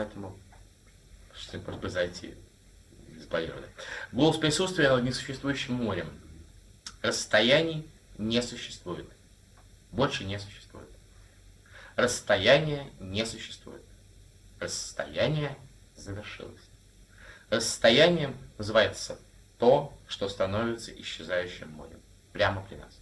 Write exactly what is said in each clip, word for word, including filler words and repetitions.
поэтому что-нибудь может произойти. Голос присутствия над несуществующим морем. Расстояний не существует. Больше не существует. Расстояние не существует. Расстояние завершилось. Расстоянием называется то, что становится исчезающим морем. Прямо при нас.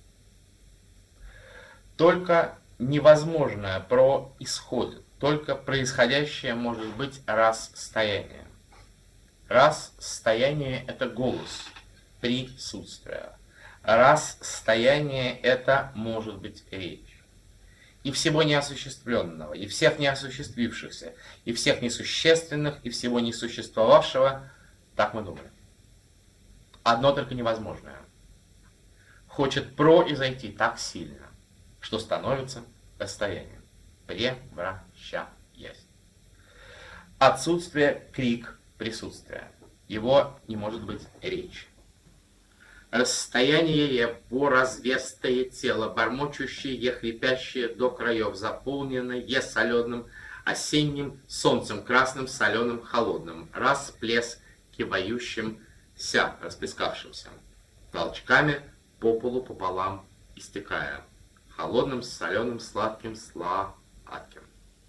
Только невозможное происходит. Только происходящее может быть расстоянием. Расстояние — это голос присутствия. Расстояние — это может быть речь. И всего неосуществленного, и всех неосуществившихся, и всех несущественных, и всего несуществовавшего, так мы думаем. Одно только невозможное. Хочет произойти так сильно, что становится расстоянием, превращаясь. Отсутствие крик присутствия. Его не может быть речь. Расстояние поразвестое тело, бормочущее, хрипящее до краев, заполненное соленым осенним солнцем, красным, соленым, холодным, расплескивающимся, расплескавшимся, толчками по полу пополам истекая, холодным, соленым, сладким, сладким.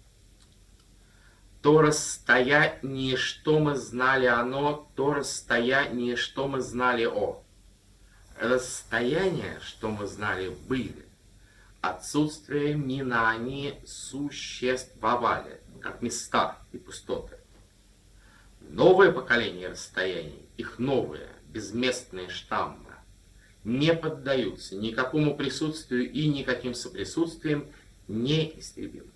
То расстояние, что мы знали оно, то расстояние, что мы знали о. Расстояние, что мы знали, были. Отсутствие мина они существовали, как места и пустоты. Новое поколение расстояний, их новые, безместные штаммы, не поддаются никакому присутствию и никаким соприсутствием, неистребимы.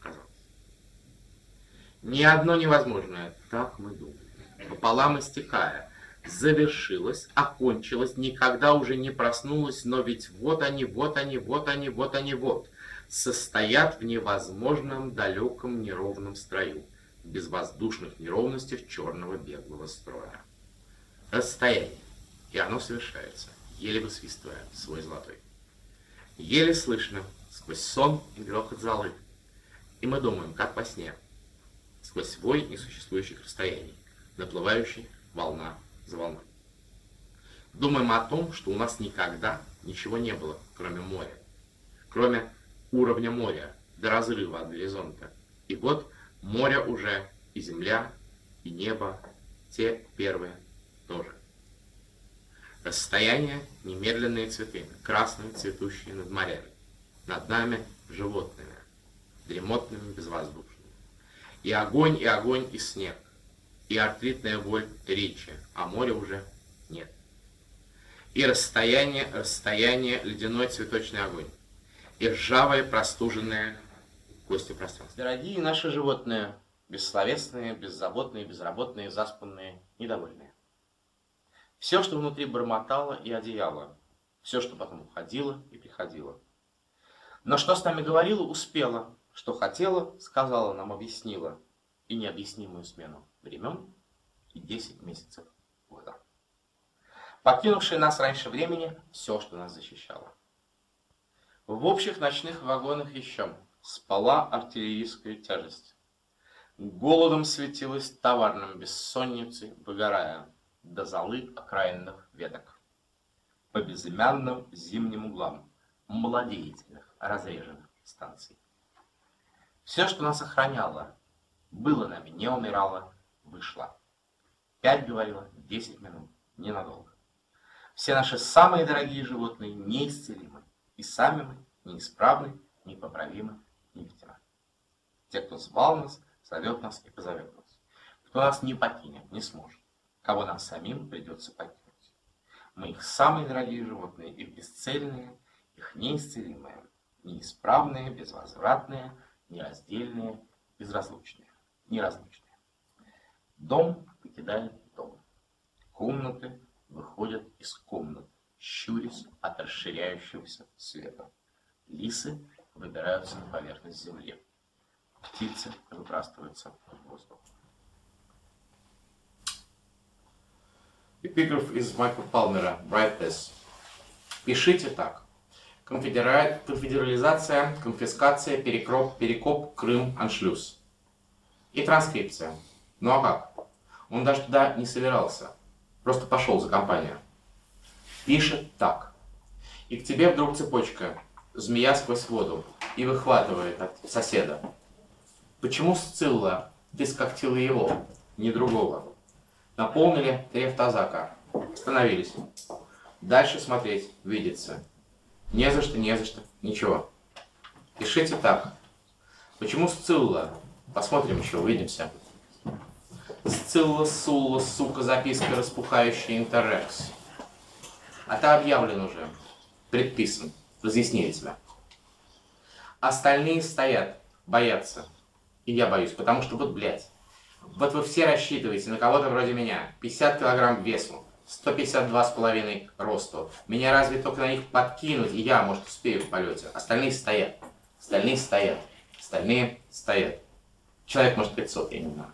Ни одно невозможное, так мы думаем, пополам истекая, завершилось, окончилось, никогда уже не проснулось, но ведь вот они, вот они, вот они, вот они, вот, состоят в невозможном, далеком, неровном строю, в безвоздушных неровностях черного беглого строя. Расстояние, и оно совершается, еле высвистывая свой золотой. Еле слышно, сквозь сон и грохот залы, и мы думаем, как во сне, сквозь вой несуществующих расстояний, наплывающей волна за волной. Думаем о том, что у нас никогда ничего не было, кроме моря, кроме уровня моря, до разрыва от горизонта. И вот море уже, и земля, и небо, те первые тоже. Расстояние, немедленные цветы, красные, цветущие над морями, над нами животными, дремотными, безвоздушными. И огонь, и огонь, и снег, и артритная боль речи, а моря уже нет. И расстояние, расстояние, ледяной цветочный огонь, и ржавое, простуженное костью пространство. Дорогие наши животные, бессловесные, беззаботные, безработные, заспанные, недовольные. Все, что внутри бормотало и одеяло, все, что потом уходило и приходило. Но что с нами говорило, успело. Что хотела, сказала нам, объяснила, и необъяснимую смену времен и десять месяцев года. Покинувшие нас раньше времени все, что нас защищало. В общих ночных вагонах еще спала артиллерийская тяжесть. Голодом светилась товарным бессонницей, выгорая до золы окраинных веток. По безымянным зимним углам малодеятельных разреженных станций. Все, что нас охраняло, было нами, не умирало, вышло. Пять говорила, десять минут, ненадолго. Все наши самые дорогие животные неисцелимы, и сами мы неисправны, непоправимы, невидимы. Те, кто звал нас, зовет нас и позовет нас. Кто нас не покинет, не сможет, кого нам самим придется покинуть. Мы их самые дорогие животные, их бесцельные, их неисцелимые, неисправные, безвозвратные, нераздельные, безразлучные, неразлучные. Дом покидает дом. Комнаты выходят из комнат, щурясь от расширяющегося света. Лисы выбираются на поверхность земли. Птицы выбрасываются в воздух. Эпиграф из Майкла Палмера. Write this. Пишите так. Конфедерализация, конфискация, перекроп, перекоп, Крым, аншлюз. И транскрипция. Ну а как? Он даже туда не собирался. Просто пошел за компанию. Пишет так. И к тебе вдруг цепочка, змея сквозь воду, и выхватывает от соседа. Почему, Сцилла, ты скоктила его, не другого? Наполнили три автозака. Остановились. Дальше смотреть, видеться. Не за что, не за что, ничего. Пишите так. Почему Сцилла? Посмотрим еще, увидимся. Сцилла, Сулла, сука, записка, распухающая интерекс. А ты объявлен уже. Предписан. Разъяснили тебя. Остальные стоят, боятся. И я боюсь, потому что вот, блядь, вот вы все рассчитываете на кого-то вроде меня. пятьдесят килограмм весу, сто пятьдесят два с половиной росту. Меня разве только на них подкинуть, и я, может, успею в полете. Остальные стоят. Остальные стоят. Остальные стоят. Человек, может, пятьсот, я не знаю.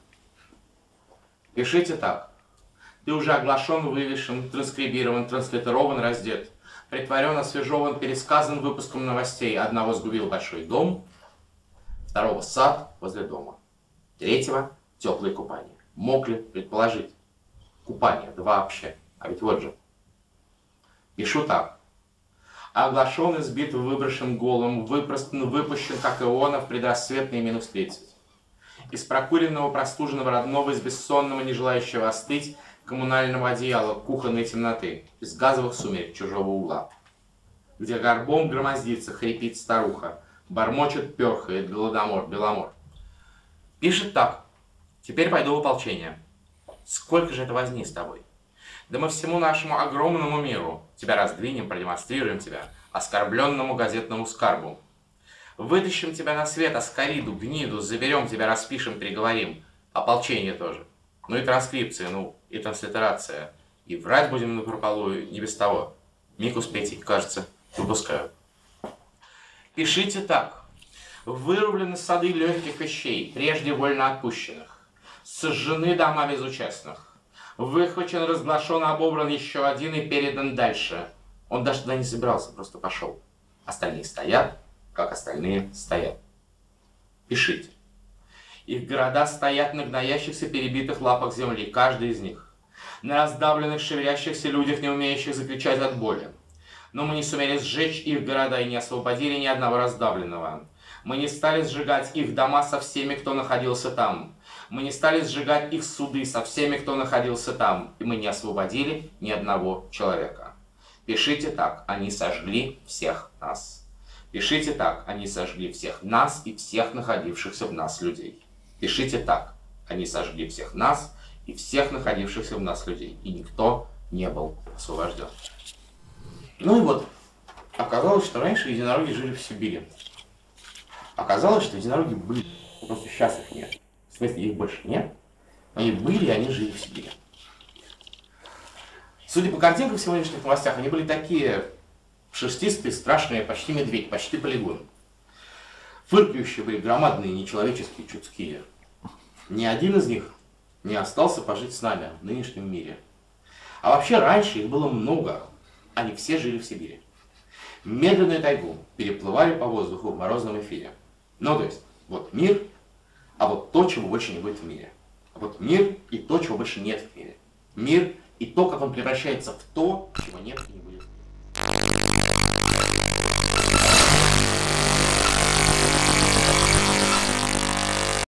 Пишите так. Ты уже оглашен, вывешен, транскрибирован, транслитерован, раздет. Притворен, освежеван, пересказан выпуском новостей. Одного сгубил большой дом, второго сад возле дома, третьего теплые купания. Мог ли предположить? Купание, да вообще. А ведь вот же. Пишу так. Оглашен, избит, выброшен голым, выпростан, выпущен, как Иона, в предрассветные минус тридцать. Из прокуренного, простуженного родного, из бессонного, не желающего остыть, коммунального одеяла, кухонной темноты, из газовых сумерек чужого угла, где горбом громоздится, хрипит старуха, бормочет, перхает, голодомор, беломор. Пишет так. Теперь пойду в ополчение. Сколько же это возни с тобой? Да мы всему нашему огромному миру тебя раздвинем, продемонстрируем тебя, оскорбленному газетному скарбу. Вытащим тебя на свет, аскариду, гниду, заберем тебя, распишем, приговорим. Ополчение тоже. Ну и транскрипция, ну и транслитерация. И врать будем напропалую не без того. Миг успейте, кажется, выпускаю. Пишите так. Вырублены сады легких вещей, прежде вольно отпущенных. Сожжены дома безучастных. Выхвачен, разглашен, обобран еще один и передан дальше. Он даже туда не собирался, просто пошел. Остальные стоят, как остальные стоят. Пишите. Их города стоят на гноящихся перебитых лапах земли, каждый из них. На раздавленных, шевелящихся людях, не умеющих закричать от боли. Но мы не сумели сжечь их города и не освободили ни одного раздавленного. Мы не стали сжигать их дома со всеми, кто находился там. Мы не стали сжигать их суды со всеми, кто находился там. И мы не освободили ни одного человека. Пишите так, они сожгли всех нас. Пишите так, они сожгли всех нас и всех находившихся в нас людей. Пишите так, они сожгли всех нас и всех находившихся в нас людей. И никто не был освобожден. Ну и вот, оказалось, что раньше единороги жили в Сибири. Оказалось, что единороги были, просто сейчас их нет. В смысле, их больше нет. Они были, и они жили в Сибири. Судя по картинкам в сегодняшних новостях, они были такие шерстистые, страшные, почти медведь, почти полигон. Фыркающие были громадные, нечеловеческие, чудские. Ни один из них не остался пожить с нами в нынешнем мире. А вообще раньше их было много. Они все жили в Сибири. Медленную тайгу переплывали по воздуху в морозном эфире. Ну, то есть, вот мир, а вот то, чего больше не будет в мире. А вот мир и то, чего больше нет в мире. Мир и то, как он превращается в то, чего нет и не будет в мире.